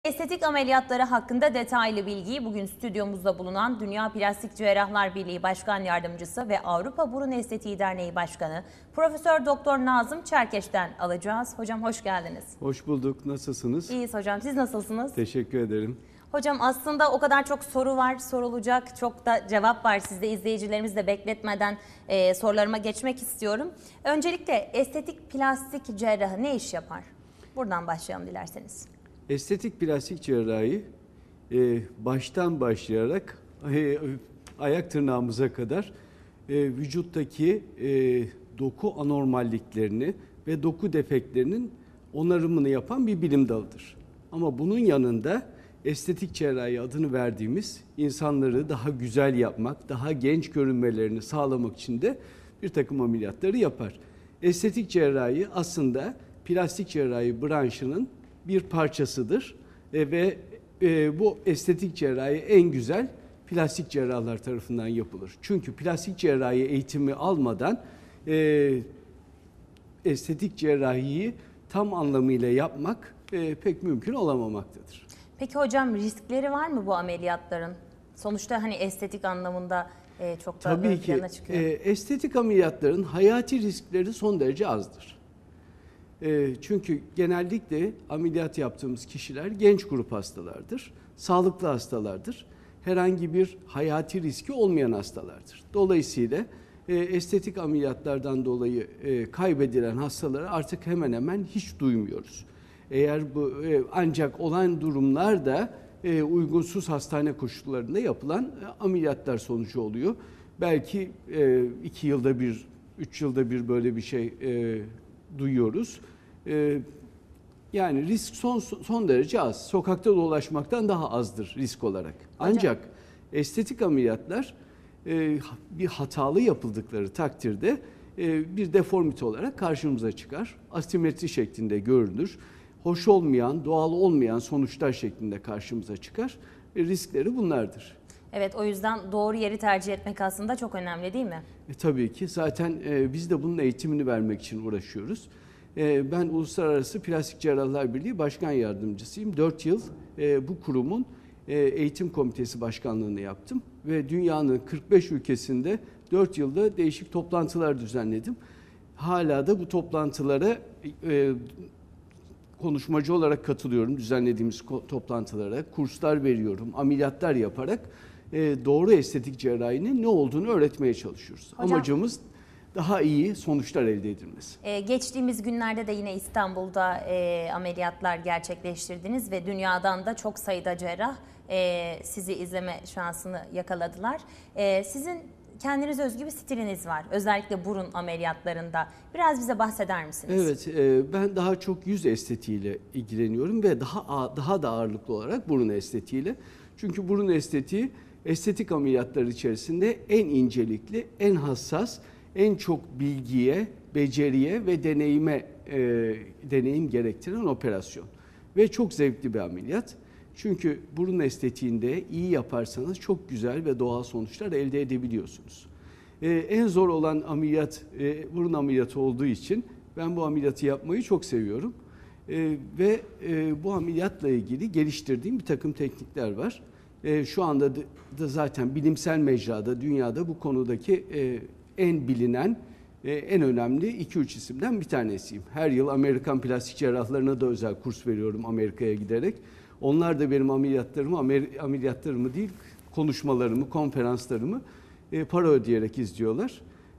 Estetik ameliyatları hakkında detaylı bilgiyi bugün stüdyomuzda bulunan Dünya Plastik Cerrahlar Birliği Başkan Yardımcısı ve Avrupa Burun Estetiği Derneği Başkanı Profesör Doktor Nazım Çerkeş'ten alacağız. Hocam hoş geldiniz. Hoş bulduk. Nasılsınız? İyiyiz hocam. Siz nasılsınız? Teşekkür ederim. Hocam aslında o kadar çok soru var, sorulacak çok da cevap var. Siz de izleyicilerimiz de bekletmeden sorularıma geçmek istiyorum. Öncelikle estetik plastik cerrahı ne iş yapar? Buradan başlayalım dilerseniz. Estetik plastik cerrahi baştan başlayarak ayak tırnağımıza kadar vücuttaki doku anormalliklerini ve doku defektlerinin onarımını yapan bir bilim dalıdır. Ama bunun yanında estetik cerrahi adını verdiğimiz insanları daha güzel yapmak, daha genç görünmelerini sağlamak için de bir takım ameliyatları yapar. Estetik cerrahi aslında plastik cerrahi branşının bir parçasıdır ve bu estetik cerrahi en güzel plastik cerrahlar tarafından yapılır. Çünkü plastik cerrahi eğitimi almadan estetik cerrahiyi tam anlamıyla yapmak pek mümkün olamamaktadır. Peki hocam riskleri var mı bu ameliyatların? Sonuçta hani estetik anlamında çok da Tabii ki estetik ameliyatların hayati riskleri son derece azdır. Çünkü genellikle ameliyat yaptığımız kişiler genç grup hastalardır, sağlıklı hastalardır, herhangi bir hayati riski olmayan hastalardır. Dolayısıyla estetik ameliyatlardan dolayı kaybedilen hastaları artık hemen hemen hiç duymuyoruz. Eğer bu ancak olan durumlar da uygunsuz hastane koşullarında yapılan ameliyatlar sonucu oluyor. Belki 2 yılda bir, 3 yılda bir böyle bir şey duyuyoruz. Yani risk son derece az. Sokakta dolaşmaktan daha azdır risk olarak. Ancak estetik ameliyatlar bir hatalı yapıldıkları takdirde bir deformite olarak karşımıza çıkar. Asimetri şeklinde görünür. Hoş olmayan, doğal olmayan sonuçlar şeklinde karşımıza çıkar. Riskleri bunlardır. Evet, o yüzden doğru yeri tercih etmek aslında çok önemli değil mi? Tabii ki. Zaten biz de bunun eğitimini vermek için uğraşıyoruz. Ben Uluslararası Plastik Cerrahlar Birliği Başkan Yardımcısıyım. 4 yıl bu kurumun eğitim komitesi başkanlığını yaptım. Ve dünyanın 45 ülkesinde 4 yılda değişik toplantılar düzenledim. Hala da bu toplantılara konuşmacı olarak katılıyorum, düzenlediğimiz toplantılara. Kurslar veriyorum, ameliyatlar yaparak doğru estetik cerrahinin ne olduğunu öğretmeye çalışıyoruz. Hocam, amacımız daha iyi sonuçlar elde edilmesi. Geçtiğimiz günlerde de yine İstanbul'da ameliyatlar gerçekleştirdiniz ve dünyadan da çok sayıda cerrah sizi izleme şansını yakaladılar. Sizin kendiniz özgü bir stiliniz var. Özellikle burun ameliyatlarında. Biraz bize bahseder misiniz? Evet, ben daha çok yüz estetiğiyle ilgileniyorum ve daha da ağırlıklı olarak burun estetiğiyle. Çünkü burun estetiği estetik ameliyatlar içerisinde en incelikli, en hassas, en çok bilgiye, beceriye ve deneyim gerektiren operasyon. Ve çok zevkli bir ameliyat. Çünkü burun estetiğinde iyi yaparsanız çok güzel ve doğal sonuçlar elde edebiliyorsunuz. En zor olan ameliyat burun ameliyatı olduğu için ben bu ameliyatı yapmayı çok seviyorum. Ve bu ameliyatla ilgili geliştirdiğim bir takım teknikler var. Şu anda da zaten bilimsel mecrada, dünyada bu konudaki en bilinen, en önemli 2-3 isimden bir tanesiyim. Her yıl Amerikan plastik cerrahlarına da özel kurs veriyorum Amerika'ya giderek. Onlar da benim ameliyatlarımı değil, konuşmalarımı, konferanslarımı para ödeyerek izliyorlar.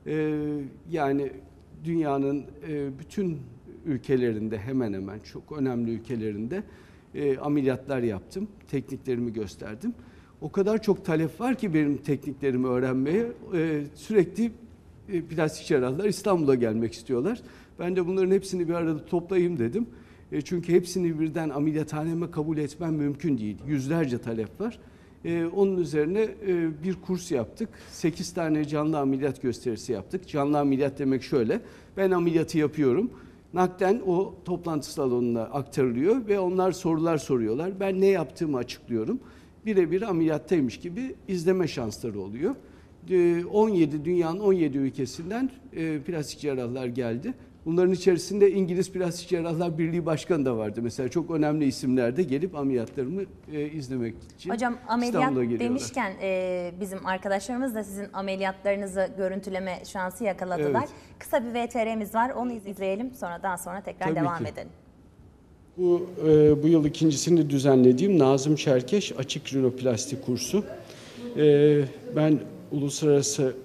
Yani dünyanın bütün ülkelerinde, hemen hemen çok önemli ülkelerinde ameliyatlar yaptım, tekniklerimi gösterdim. O kadar çok talep var ki benim tekniklerimi öğrenmeye, sürekli plastik cerrahlar İstanbul'a gelmek istiyorlar. Ben de bunların hepsini bir arada toplayayım dedim. Çünkü hepsini birden ameliyathaneme kabul etmem mümkün değil. Yüzlerce talep var. Onun üzerine bir kurs yaptık. 8 tane canlı ameliyat gösterisi yaptık. Canlı ameliyat demek şöyle. Ben ameliyatı yapıyorum. Nakden o toplantı salonuna aktarılıyor ve onlar sorular soruyorlar. Ben ne yaptığımı açıklıyorum. Birebir ameliyattaymış gibi izleme şansları oluyor. Dünyanın 17 ülkesinden plastik cerrahlar geldi. Bunların içerisinde İngiliz Plastik Cerrahlar Birliği Başkanı da vardı. Mesela çok önemli isimler de gelip ameliyatlarımı izlemek için Hocam ameliyat İstanbul'a geliyorlar. demişken bizim arkadaşlarımız da sizin ameliyatlarınızı görüntüleme şansı yakaladılar. Evet. Kısa bir VTR'miz var, onu izleyelim, daha sonra tekrar Tabii devam ki. edelim. Bu yıl ikincisini düzenlediğim Nazım Çerkeş Açık Rinoplasti kursu. Ben uluslararası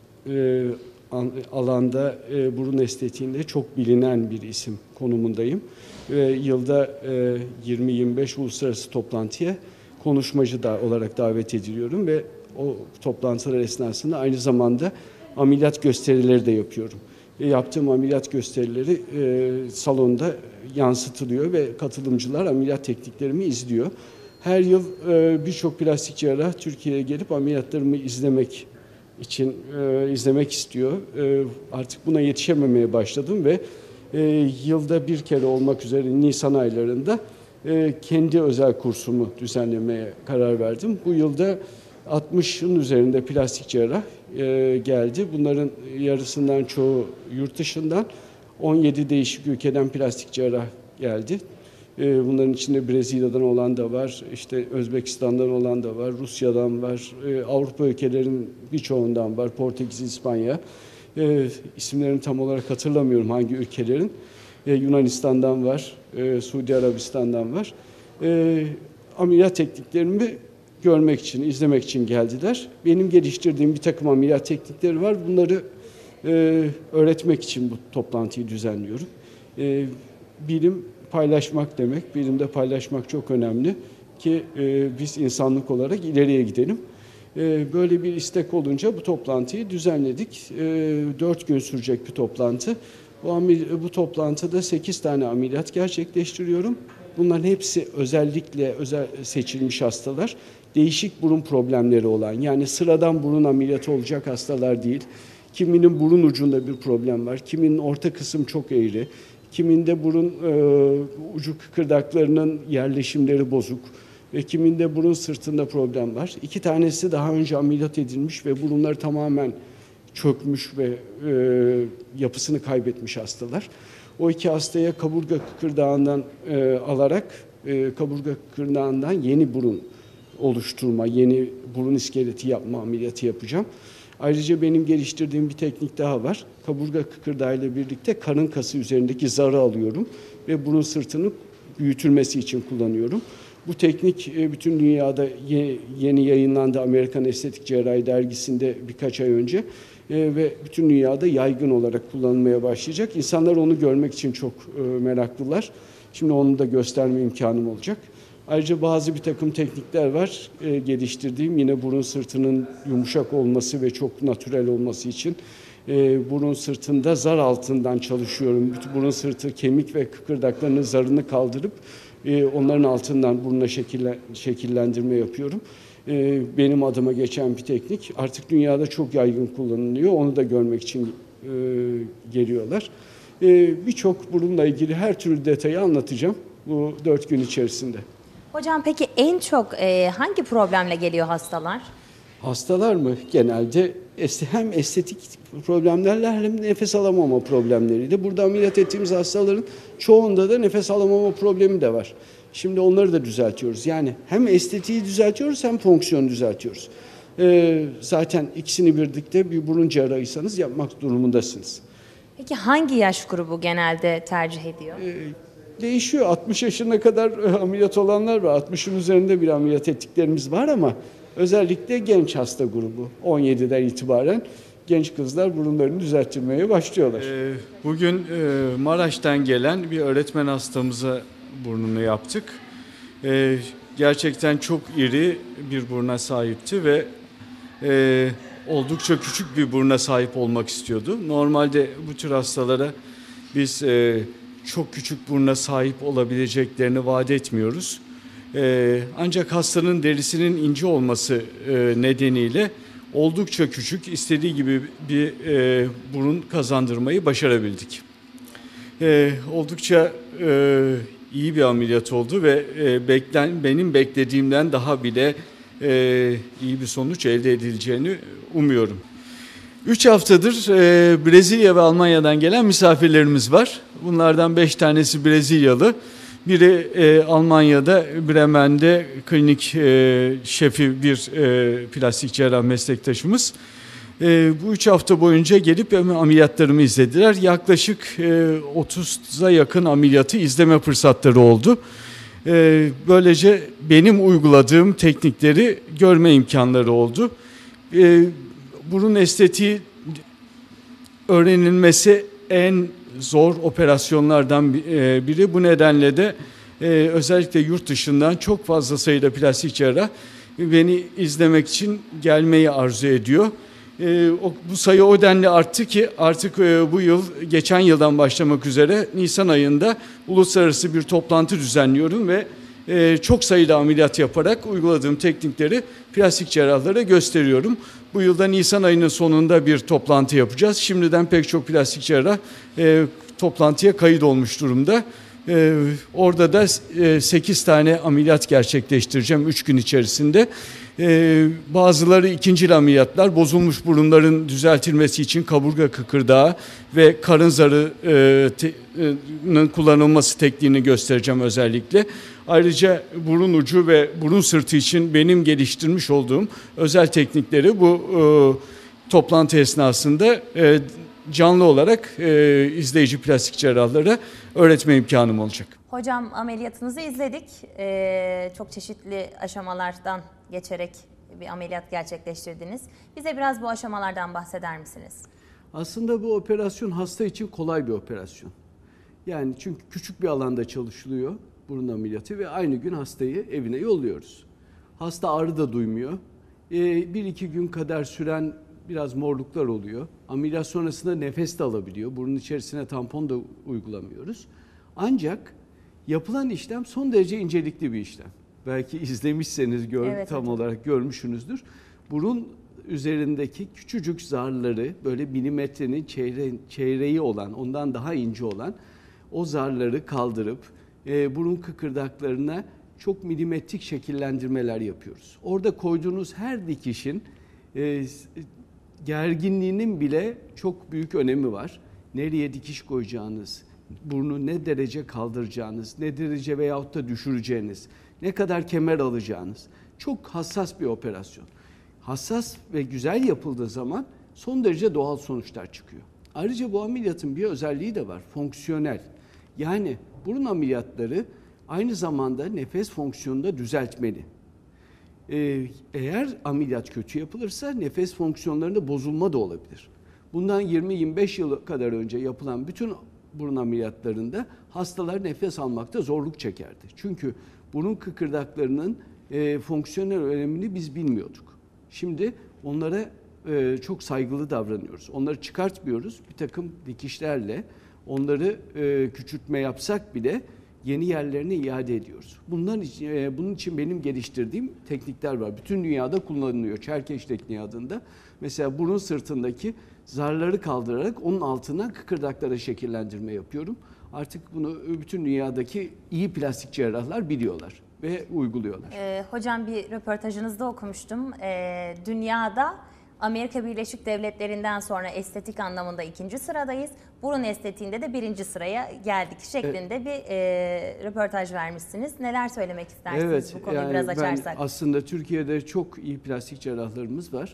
alanda burun estetiğinde çok bilinen bir isim konumundayım. Yılda 20-25 uluslararası toplantıya konuşmacı da olarak davet ediliyorum ve o toplantılar esnasında aynı zamanda ameliyat gösterileri de yapıyorum. Yaptığım ameliyat gösterileri salonda yansıtılıyor ve katılımcılar ameliyat tekniklerimi izliyor. Her yıl birçok plastik cerrah Türkiye'ye gelip ameliyatlarımı izlemek istiyor. Artık buna yetişememeye başladım ve yılda bir kere olmak üzere Nisan aylarında kendi özel kursumu düzenlemeye karar verdim. Bu yılda 60'ın üzerinde plastik cerrah geldi. Bunların yarısından çoğu yurt dışından, 17 değişik ülkeden plastik cerrah geldi. Bunların içinde Brezilya'dan olan da var, işte Özbekistan'dan olan da var, Rusya'dan var, Avrupa ülkelerinin birçoğundan var, Portekiz, İspanya. İsimlerini tam olarak hatırlamıyorum hangi ülkelerin. Yunanistan'dan var, Suudi Arabistan'dan var. Ameliyat tekniklerimi görmek için, izlemek için geldiler. Benim geliştirdiğim bir takım ameliyat teknikleri var. Bunları öğretmek için bu toplantıyı düzenliyorum. Bilim paylaşmak demek. Bilimde paylaşmak çok önemli ki biz insanlık olarak ileriye gidelim. Böyle bir istek olunca bu toplantıyı düzenledik. 4 gün sürecek bir toplantı. Bu toplantıda 8 tane ameliyat gerçekleştiriyorum. Bunların hepsi özellikle seçilmiş hastalar. Değişik burun problemleri olan, yani sıradan burun ameliyatı olacak hastalar değil. Kiminin burun ucunda bir problem var, kiminin orta kısım çok eğri, kiminde burun ucu kıkırdaklarının yerleşimleri bozuk ve kiminde burun sırtında problem var. 2 tanesi daha önce ameliyat edilmiş ve burunları tamamen çökmüş ve yapısını kaybetmiş hastalar. O 2 hastaya kaburga kıkırdağından alarak kaburga kıkırdağından yeni burun oluşturma, yeni burun iskeleti yapma ameliyatı yapacağım. Ayrıca benim geliştirdiğim bir teknik daha var. Kaburga kıkırdağı ile birlikte karın kası üzerindeki zarı alıyorum ve burun sırtını büyütülmesi için kullanıyorum. Bu teknik bütün dünyada yeni yayınlandı Amerikan Estetik Cerrahi dergisinde birkaç ay önce ve bütün dünyada yaygın olarak kullanılmaya başlayacak. İnsanlar onu görmek için çok meraklılar. Şimdi onu da gösterme imkanım olacak. Ayrıca bazı bir takım teknikler var geliştirdiğim, yine burun sırtının yumuşak olması ve çok natürel olması için. Burun sırtında zar altından çalışıyorum. Bütün burun sırtı kemik ve kıkırdaklarının zarını kaldırıp onların altından buruna şekillendirme yapıyorum. Benim adıma geçen bir teknik. Artık dünyada çok yaygın kullanılıyor. Onu da görmek için geliyorlar. Birçok burunla ilgili her türlü detayı anlatacağım bu 4 gün içerisinde. Hocam peki en çok hangi problemle geliyor hastalar? Hastalar mı? Genelde hem estetik problemlerle hem nefes alamama problemleriyle. Burada ameliyat ettiğimiz hastaların çoğunda da nefes alamama problemi de var. Şimdi onları da düzeltiyoruz. Yani hem estetiği düzeltiyoruz hem fonksiyonu düzeltiyoruz. Zaten ikisini birlikte bir burun cerrahıysanız yapmak durumundasınız. Peki hangi yaş grubu genelde tercih ediyor? Değişiyor. 60 yaşına kadar ameliyat olanlar var. 60'ın üzerinde bir ameliyat ettiklerimiz var ama özellikle genç hasta grubu. 17'den itibaren genç kızlar burunlarını düzelttirmeye başlıyorlar. Bugün Maraş'tan gelen bir öğretmen hastamıza burnunu yaptık. Gerçekten çok iri bir buruna sahipti ve oldukça küçük bir buruna sahip olmak istiyordu. Normalde bu tür hastalara biz çok küçük buruna sahip olabileceklerini vaat etmiyoruz. Ancak hastanın derisinin ince olması nedeniyle oldukça küçük, istediği gibi bir burun kazandırmayı başarabildik. Oldukça iyi bir ameliyat oldu ve benim beklediğimden daha bile iyi bir sonuç elde edileceğini umuyorum. 3 haftadır Brezilya ve Almanya'dan gelen misafirlerimiz var. Bunlardan 5 tanesi Brezilyalı. Biri Almanya'da, Bremen'de klinik şefi bir plastik cerrah meslektaşımız. Bu 3 hafta boyunca gelip ameliyatlarımı izlediler. Yaklaşık 30'a yakın ameliyatı izleme fırsatları oldu. Böylece benim uyguladığım teknikleri görme imkanları oldu. Burun estetiği öğrenilmesi en zor operasyonlardan biri. Bu nedenle de özellikle yurt dışından çok fazla sayıda plastik cerrah beni izlemek için gelmeyi arzu ediyor. Bu sayı o denli arttı ki artık bu yıl, geçen yıldan başlamak üzere Nisan ayında uluslararası bir toplantı düzenliyorum ve çok sayıda ameliyat yaparak uyguladığım teknikleri plastik cerrahlara gösteriyorum. Bu yılda Nisan ayının sonunda bir toplantı yapacağız. Şimdiden pek çok plastik cerrah toplantıya kayıt olmuş durumda. Orada da 8 tane ameliyat gerçekleştireceğim 3 gün içerisinde. Bazıları ikincil ameliyatlar, bozulmuş burunların düzeltilmesi için kaburga kıkırdağı ve karın zarının kullanılması tekniğini göstereceğim özellikle. Ayrıca burun ucu ve burun sırtı için benim geliştirmiş olduğum özel teknikleri bu toplantı esnasında canlı olarak izleyici plastik cerrahlara öğretme imkanım olacak. Hocam, ameliyatınızı izledik. Çok çeşitli aşamalardan geçerek bir ameliyat gerçekleştirdiniz. Bize biraz bu aşamalardan bahseder misiniz? Aslında bu operasyon hasta için kolay bir operasyon. Yani çünkü küçük bir alanda çalışılıyor burun ameliyatı ve aynı gün hastayı evine yolluyoruz. Hasta ağrı da duymuyor. 1-2 gün kadar süren biraz morluklar oluyor. Ameliyat sonrasında nefes de alabiliyor. Burun içerisine tampon da uygulamıyoruz. Ancak yapılan işlem son derece incelikli bir işlem. Belki izlemişseniz evet, tam hocam. olarak görmüşsünüzdür. Burun üzerindeki küçücük zarları, böyle milimetrenin çeyreği olan, ondan daha ince olan o zarları kaldırıp burun kıkırdaklarına çok milimetrik şekillendirmeler yapıyoruz. Orada koyduğunuz her dikişin gerginliğinin bile çok büyük önemi var. Nereye dikiş koyacağınız, burnu ne derece kaldıracağınız, ne derece veyahut da düşüreceğiniz, ne kadar kemer alacağınız. Çok hassas bir operasyon. Hassas ve güzel yapıldığı zaman son derece doğal sonuçlar çıkıyor. Ayrıca bu ameliyatın bir özelliği de var, fonksiyonel. Yani burun ameliyatları aynı zamanda nefes fonksiyonunu da düzeltmeli. Eğer ameliyat kötü yapılırsa nefes fonksiyonlarında bozulma da olabilir. Bundan 20-25 yıl kadar önce yapılan bütün burun ameliyatlarında hastalar nefes almakta zorluk çekerdi. Çünkü burun kıkırdaklarının fonksiyonel önemini biz bilmiyorduk. Şimdi onlara çok saygılı davranıyoruz. Onları çıkartmıyoruz. Bir takım dikişlerle onları küçültme yapsak bile yeni yerlerine iade ediyoruz. Bunun için benim geliştirdiğim teknikler var. Bütün dünyada kullanılıyor. Çerkeş tekniği adında. Mesela burun sırtındaki zarları kaldırarak onun altına kıkırdaklara şekillendirme yapıyorum. Artık bunu bütün dünyadaki iyi plastik cerrahlar biliyorlar ve uyguluyorlar. Hocam, bir röportajınızda okumuştum. Dünyada Amerika Birleşik Devletleri'nden sonra estetik anlamında 2. sıradayız. Burun estetiğinde de 1. sıraya geldik şeklinde bir röportaj vermişsiniz. Neler söylemek istersiniz, evet, bu konuyu biraz açarsak? Aslında Türkiye'de çok iyi plastik cerrahlarımız var.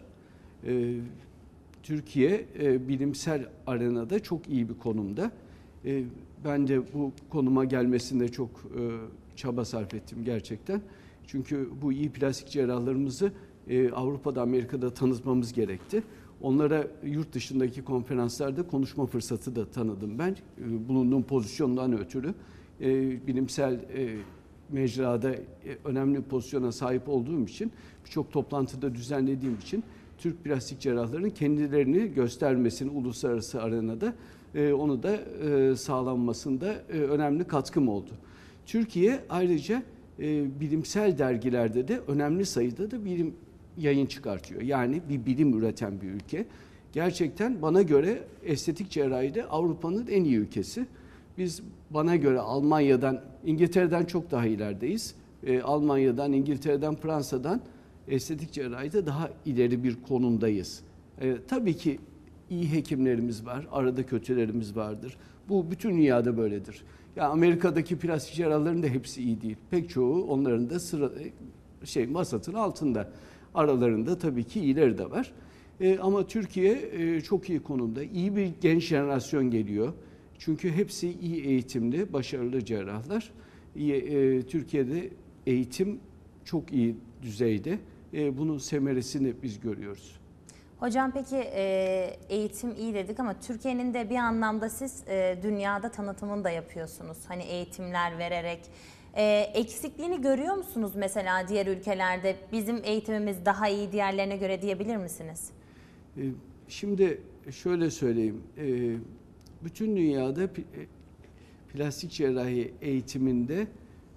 Türkiye bilimsel arenada çok iyi bir konumda. Ben de bu konuma gelmesinde çok çaba sarf ettim gerçekten. Çünkü bu iyi plastik cerrahlarımızı Avrupa'da, Amerika'da tanıtmamız gerekti. Onlara yurt dışındaki konferanslarda konuşma fırsatı da tanıdım ben. Bulunduğum pozisyondan ötürü bilimsel mecrada önemli bir pozisyona sahip olduğum için, birçok toplantıda düzenlediğim için Türk plastik cerrahların kendilerini göstermesini uluslararası arenada onu da sağlanmasında önemli katkım oldu. Türkiye ayrıca bilimsel dergilerde de önemli sayıda da bilim yayın çıkartıyor. Yani bir bilim üreten bir ülke. Gerçekten bana göre estetik cerrahide Avrupa'nın en iyi ülkesi. Biz bana göre Almanya'dan, İngiltere'den çok daha ilerideyiz. Almanya'dan, İngiltere'den, Fransa'dan estetik cerrahide daha ileri bir konumdayız. Tabii ki iyi hekimlerimiz var, arada kötülerimiz vardır. Bu bütün dünyada böyledir. Ya Amerika'daki plastik cerrahların da hepsi iyi değil. Pek çoğu onların da vasatın altında. Aralarında tabii ki iyileri de var. Ama Türkiye çok iyi konumda. İyi bir genç jenerasyon geliyor. Çünkü hepsi iyi eğitimli, başarılı cerrahlar. Türkiye'de eğitim çok iyi düzeyde. Bunun semeresini biz görüyoruz. Hocam peki eğitim iyi dedik ama Türkiye'nin de bir anlamda siz dünyada tanıtımını da yapıyorsunuz. Hani eğitimler vererek. Eksikliğini görüyor musunuz mesela diğer ülkelerde? Bizim eğitimimiz daha iyi diğerlerine göre diyebilir misiniz? Şimdi şöyle söyleyeyim. Bütün dünyada plastik cerrahi eğitiminde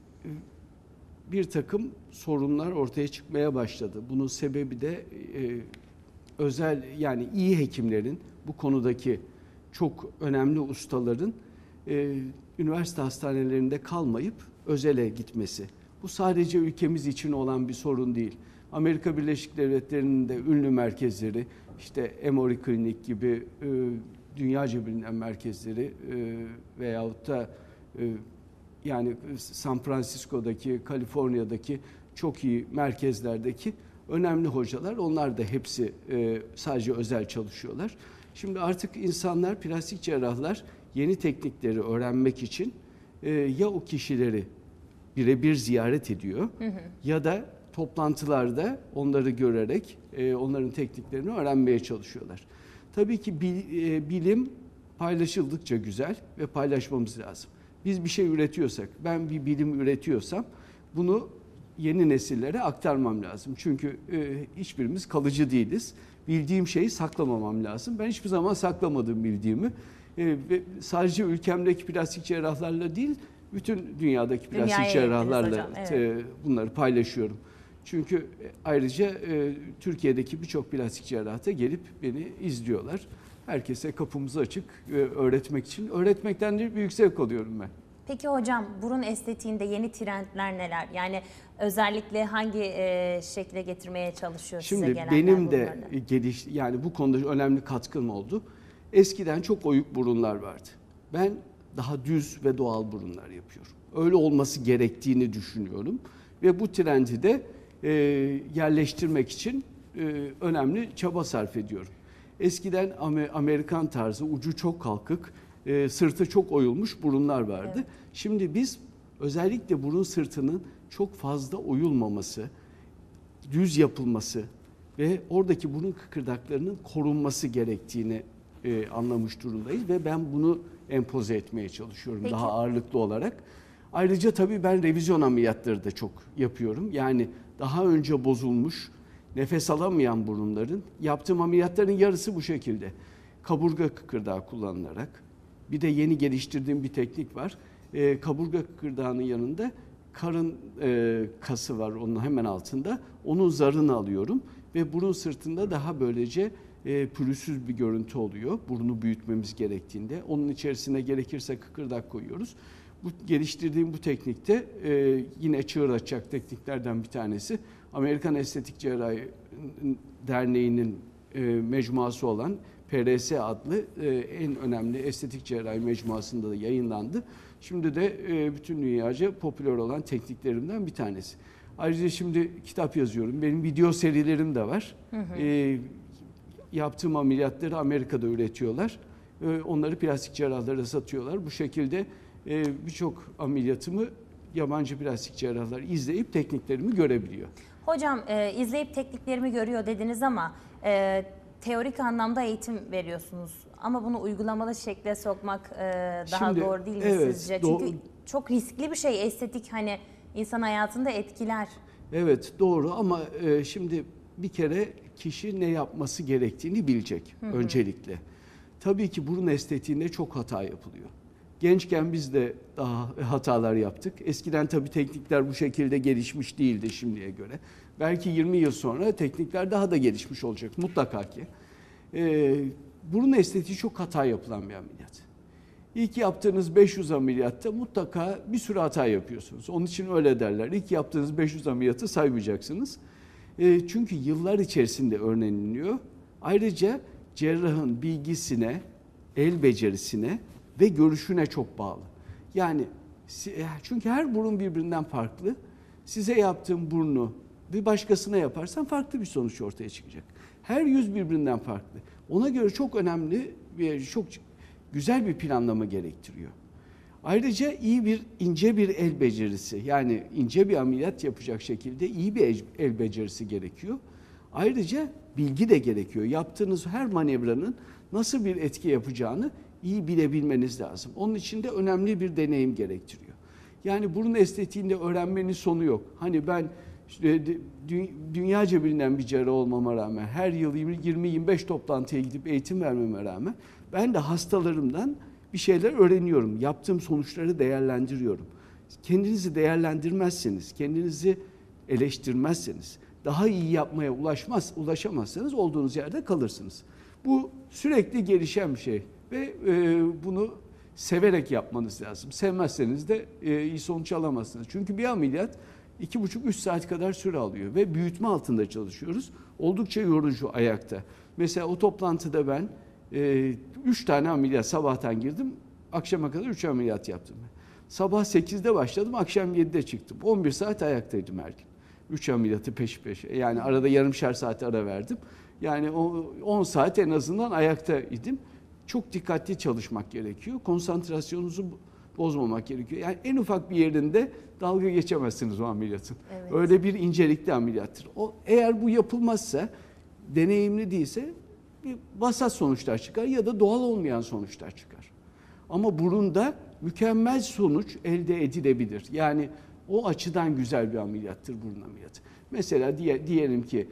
bir takım sorunlar ortaya çıkmaya başladı. Bunun sebebi de özel, yani iyi hekimlerin, bu konudaki çok önemli ustaların üniversite hastanelerinde kalmayıp özele gitmesi. Bu sadece ülkemiz için olan bir sorun değil. Amerika Birleşik Devletleri'nin de ünlü merkezleri, işte Emory Klinik gibi dünyaca bilinen merkezleri veyahut da yani San Francisco'daki, Kaliforniya'daki çok iyi merkezlerdeki önemli hocalar, onlar da hepsi sadece özel çalışıyorlar. Şimdi artık insanlar, plastik cerrahlar yeni teknikleri öğrenmek için ya o kişileri birebir ziyaret ediyor, ya da toplantılarda onları görerek onların tekniklerini öğrenmeye çalışıyorlar. Tabii ki bilim paylaşıldıkça güzel ve paylaşmamız lazım. Biz bir şey üretiyorsak, ben bir bilim üretiyorsam bunu yeni nesillere aktarmam lazım. Çünkü hiçbirimiz kalıcı değiliz. Bildiğim şeyi saklamamam lazım. Ben hiçbir zaman saklamadım bildiğimi. Ve sadece ülkemdeki plastik cerrahlarla değil, bütün dünyadaki plastik cerrahlarla bunları paylaşıyorum. Çünkü ayrıca Türkiye'deki birçok plastik cerrah da gelip beni izliyorlar. Herkese kapımız açık öğretmek için. Öğretmekten de büyük zevk alıyorum ben. Peki hocam, burun estetiğinde yeni trendler neler? Yani özellikle hangi şekle getirmeye çalışıyor size gelenler? Şimdi benim de yani bu konuda önemli katkım oldu. Eskiden çok oyuk burunlar vardı. Ben daha düz ve doğal burunlar yapıyorum. Öyle olması gerektiğini düşünüyorum. Ve bu trendi de yerleştirmek için önemli çaba sarf ediyorum. Eskiden Amerikan tarzı, ucu çok kalkık, sırtı çok oyulmuş burunlar vardı. Evet. Şimdi biz özellikle burun sırtının çok fazla oyulmaması, düz yapılması ve oradaki burun kıkırdaklarının korunması gerektiğini anlamış durumdayız ve ben bunu empoze etmeye çalışıyorum. Peki, daha ağırlıklı olarak. Ayrıca tabii ben revizyon ameliyatları da çok yapıyorum. Yani daha önce bozulmuş, nefes alamayan burunların, yaptığım ameliyatların yarısı bu şekilde. Kaburga kıkırdağı kullanılarak. Bir de yeni geliştirdiğim bir teknik var. Kaburga kıkırdağının yanında karın kası var, onun hemen altında. Onun zarını alıyorum ve burun sırtında daha böylece pürüzsüz bir görüntü oluyor. Burnu büyütmemiz gerektiğinde. Onun içerisine gerekirse kıkırdak koyuyoruz. Geliştirdiğim bu teknikte yine çığır açacak tekniklerden bir tanesi. Amerikan Estetik Cerrahi Derneği'nin mecmuası olan PRS adlı en önemli estetik cerrahi mecmuasında da yayınlandı. Şimdi de bütün dünyaca popüler olan tekniklerimden bir tanesi. Ayrıca şimdi kitap yazıyorum. Benim video serilerim de var. Yaptığım ameliyatları Amerika'da üretiyorlar. Onları plastik cerrahlara satıyorlar. Bu şekilde birçok ameliyatımı yabancı plastik cerrahlar izleyip tekniklerimi görebiliyor. Hocam izleyip tekniklerimi görüyor dediniz ama teorik anlamda eğitim veriyorsunuz. Ama bunu uygulamalı şekle sokmak daha şimdi, doğru değil mi sizce? Çünkü çok riskli bir şey estetik, hani insan hayatında etkiler. Evet doğru ama şimdi bir kere kişi ne yapması gerektiğini bilecek öncelikle. Tabii ki burun estetiğinde çok hata yapılıyor. Gençken biz de daha hatalar yaptık. Eskiden tabii teknikler bu şekilde gelişmiş değildi şimdiye göre. Belki 20 yıl sonra teknikler daha da gelişmiş olacak mutlaka ki. Burun estetiği çok hata yapılan bir ameliyat. İlk yaptığınız 500 ameliyatta mutlaka bir sürü hata yapıyorsunuz. Onun için öyle derler. İlk yaptığınız 500 ameliyatı saymayacaksınız. Çünkü yıllar içerisinde öğreniliyor. Ayrıca cerrahın bilgisine, el becerisine ve görüşüne çok bağlı. Yani çünkü her burun birbirinden farklı. Size yaptığım burnu bir başkasına yaparsan farklı bir sonuç ortaya çıkacak. Her yüz birbirinden farklı. Ona göre çok önemli ve çok güzel bir planlama gerektiriyor. Ayrıca ince bir el becerisi, yani ince bir ameliyat yapacak şekilde iyi bir el becerisi gerekiyor. Ayrıca bilgi de gerekiyor. Yaptığınız her manevranın nasıl bir etki yapacağını iyi bilebilmeniz lazım. Onun için de önemli bir deneyim gerektiriyor. Yani burun estetiğinde öğrenmenin sonu yok. Hani ben dünyaca bilinen bir cerrah olmama rağmen, her yıl 20-25 toplantıya gidip eğitim vermeme rağmen ben de hastalarımdan bir şeyler öğreniyorum. Yaptığım sonuçları değerlendiriyorum. Kendinizi değerlendirmezseniz, kendinizi eleştirmezseniz, daha iyi yapmaya ulaşamazsanız olduğunuz yerde kalırsınız. Bu sürekli gelişen bir şey ve bunu severek yapmanız lazım. Sevmezseniz de iyi sonuç alamazsınız. Çünkü bir ameliyat 2,5-3 saat kadar süre alıyor ve büyütme altında çalışıyoruz. Oldukça yorucu ayakta. Mesela o toplantıda ben 3 tane ameliyat sabahtan girdim, akşama kadar 3 ameliyat yaptım. Sabah 8'de başladım, akşam 7'de çıktım. 11 saat ayaktaydım her gün. 3 ameliyatı peş peşe. Yani arada yarımşar saat ara verdim. Yani 10 saat en azından ayaktaydım. Çok dikkatli çalışmak gerekiyor. Konsantrasyonunuzu bozmamak gerekiyor. Yani en ufak bir yerinde dalga geçemezsiniz o ameliyatın. Evet. Öyle bir incelikli ameliyattır. Eğer bu yapılmazsa, deneyimli değilse bir vasat sonuçlar çıkar ya da doğal olmayan sonuçlar çıkar. Ama burunda mükemmel sonuç elde edilebilir. Yani o açıdan güzel bir ameliyattır burun ameliyatı. Mesela diyelim ki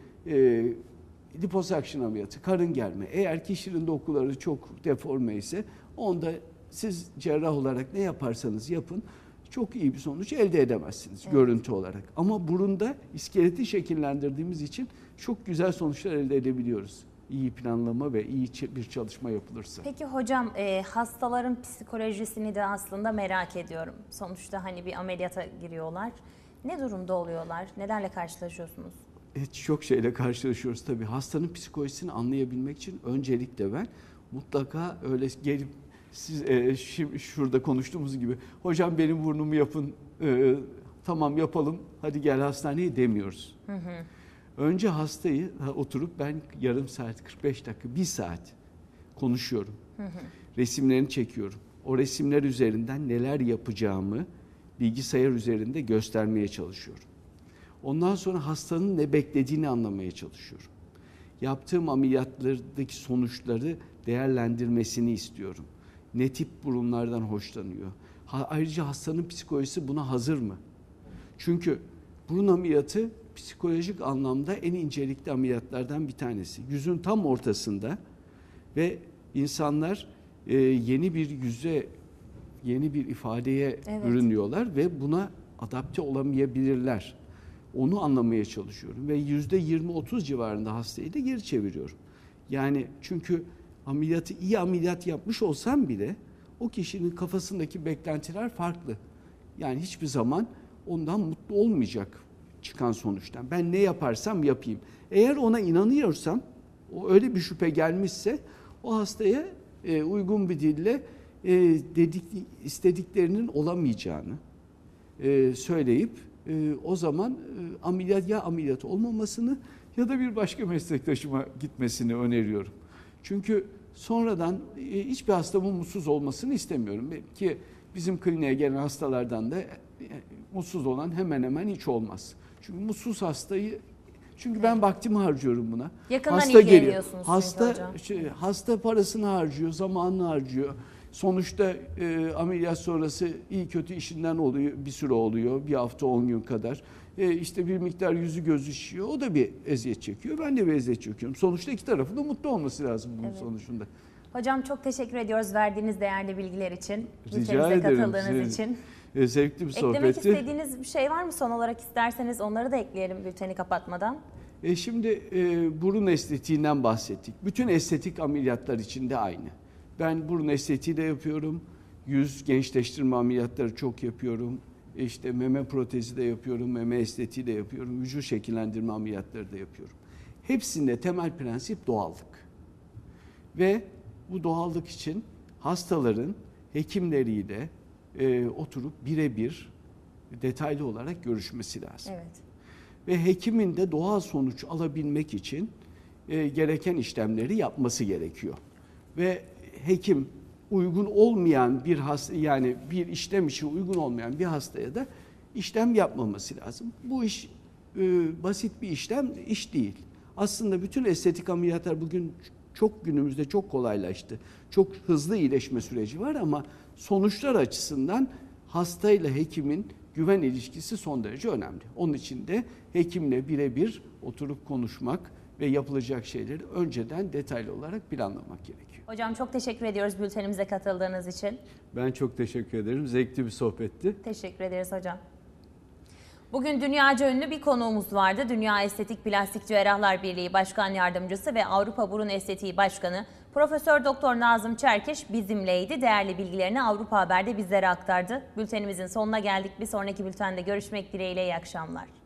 liposuction ameliyatı, karın germe. Eğer kişinin dokuları çok deforme ise onda siz cerrah olarak ne yaparsanız yapın çok iyi bir sonuç elde edemezsiniz görüntü olarak. Ama burunda iskeleti şekillendirdiğimiz için çok güzel sonuçlar elde edebiliyoruz. İyi planlama ve iyi bir çalışma yapılırsa. Peki hocam, hastaların psikolojisini de aslında merak ediyorum. Sonuçta hani bir ameliyata giriyorlar. Ne durumda oluyorlar? Nelerle karşılaşıyorsunuz? Çok şeyle karşılaşıyoruz tabii. Hastanın psikolojisini anlayabilmek için öncelikle ben mutlaka öyle gelip siz şurada konuştuğumuz gibi hocam benim burnumu yapın, tamam yapalım, hadi gel hastaneye demiyoruz. Hı hı. Önce hastayı oturup ben yarım saat, 45 dakika, 1 saat konuşuyorum. Hı hı. Resimlerini çekiyorum. O resimler üzerinden neler yapacağımı bilgisayar üzerinde göstermeye çalışıyorum. Ondan sonra hastanın ne beklediğini anlamaya çalışıyorum. Yaptığım ameliyatlardaki sonuçları değerlendirmesini istiyorum. Ne tip burunlardan hoşlanıyor? Ayrıca hastanın psikolojisi buna hazır mı? Çünkü burun ameliyatı psikolojik anlamda en incelikli ameliyatlardan bir tanesi. Yüzün tam ortasında ve insanlar yeni bir yüze, yeni bir ifadeye bürünüyorlar ve buna adapte olamayabilirler. Onu anlamaya çalışıyorum ve %20-30 civarında hastayı da geri çeviriyorum. Yani çünkü iyi ameliyat yapmış olsam bile o kişinin kafasındaki beklentiler farklı. Yani hiçbir zaman ondan mutlu olmayacak çıkan sonuçtan. Ben ne yaparsam yapayım. Eğer ona inanıyorsam, o öyle bir şüphe gelmişse o hastaya uygun bir dille istediklerinin olamayacağını söyleyip o zaman ameliyat olmamasını ya da bir başka meslektaşıma gitmesini öneriyorum. Çünkü sonradan hiçbir hastamın mutsuz olmasını istemiyorum. Ki bizim kliniğe gelen hastalardan da mutsuz olan hemen hemen hiç olmaz. Çünkü mutsuz hastayı, çünkü ben vaktimi harcıyorum buna. Yakından hasta geliyor. Hasta parasını harcıyor, zamanını harcıyor. Sonuçta ameliyat sonrası iyi kötü işinden oluyor, bir süre oluyor, bir hafta 10 gün kadar. İşte bir miktar yüzü gözü şişiyor, o da bir eziyet çekiyor, ben de bir eziyet çekiyorum. Sonuçta iki tarafın da mutlu olması lazım bunun sonucunda. Hocam çok teşekkür ediyoruz verdiğiniz değerli bilgiler için. Rica ederim. Katıldığınız için. Zevkli bir sohbetti. Eklemek istediğiniz bir şey var mı son olarak, isterseniz onları da ekleyelim bülteni kapatmadan. Şimdi burun estetiğinden bahsettik. Bütün estetik ameliyatlar için de aynı. Ben burun estetiği de yapıyorum. Yüz gençleştirme ameliyatları çok yapıyorum. İşte meme protezi de yapıyorum, meme estetiği de yapıyorum, vücut şekillendirme ameliyatları da yapıyorum. Hepsinde temel prensip doğallık. Ve bu doğallık için hastaların hekimleriyle oturup birebir detaylı olarak görüşmesi lazım. Evet. Ve hekimin de doğal sonuç alabilmek için gereken işlemleri yapması gerekiyor. Ve hekim uygun olmayan bir hasta, yani bir işlem için uygun olmayan bir hastaya da işlem yapmaması lazım. Bu iş basit bir iş değil. Aslında bütün estetik ameliyatlar bugün günümüzde çok kolaylaştı. Çok hızlı iyileşme süreci var ama sonuçlar açısından hastayla hekimin güven ilişkisi son derece önemli. Onun için de hekimle birebir oturup konuşmak ve yapılacak şeyleri önceden detaylı olarak planlamak gerekiyor. Hocam çok teşekkür ediyoruz bültenimize katıldığınız için. Ben çok teşekkür ederim. Zevkli bir sohbetti. Teşekkür ederiz hocam. Bugün dünyaca ünlü bir konuğumuz vardı. Dünya Estetik Plastik Cerrahlar Birliği Başkan Yardımcısı ve Avrupa Burun Estetiği Başkanı Profesör Doktor Nazım Çerkeş bizimleydi. Değerli bilgilerini Avrupa Haber'de bizlere aktardı. Bültenimizin sonuna geldik. Bir sonraki bültende görüşmek dileğiyle iyi akşamlar.